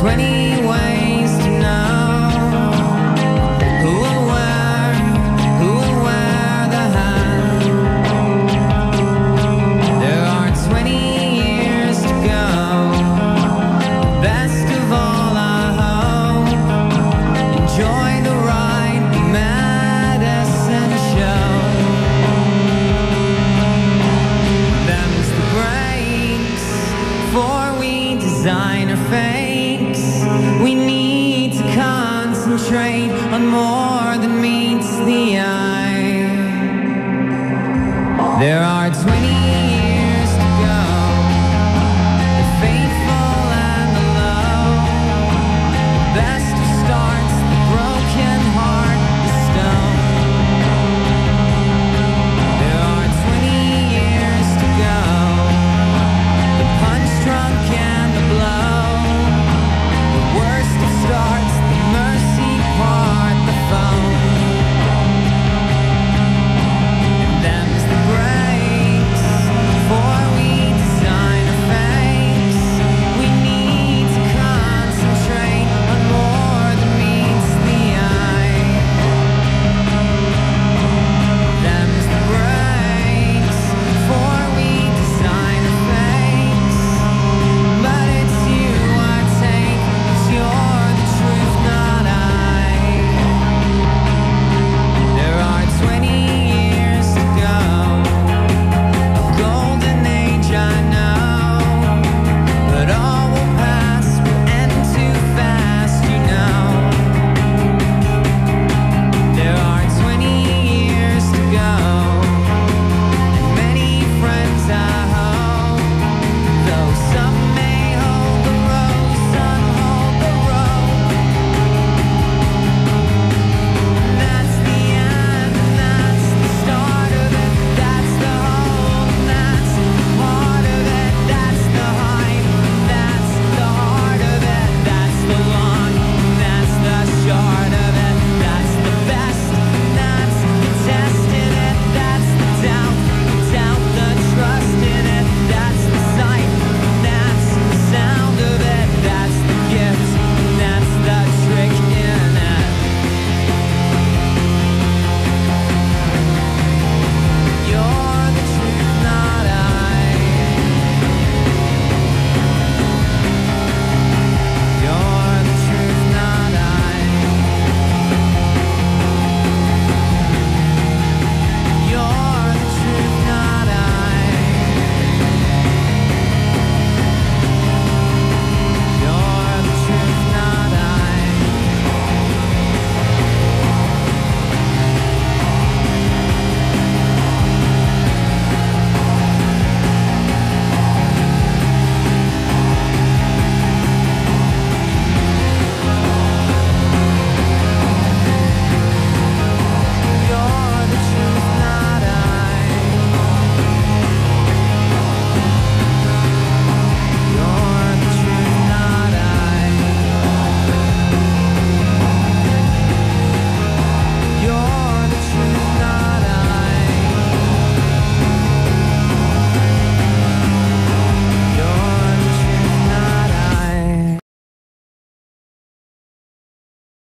20 ways to know who will wear the hat. There are 20 years to go. Best of all, I hope. Enjoy the ride, medicine show. Them's the breaks for we design our fakes. We need to concentrate on more than meets the eye. There are 20 years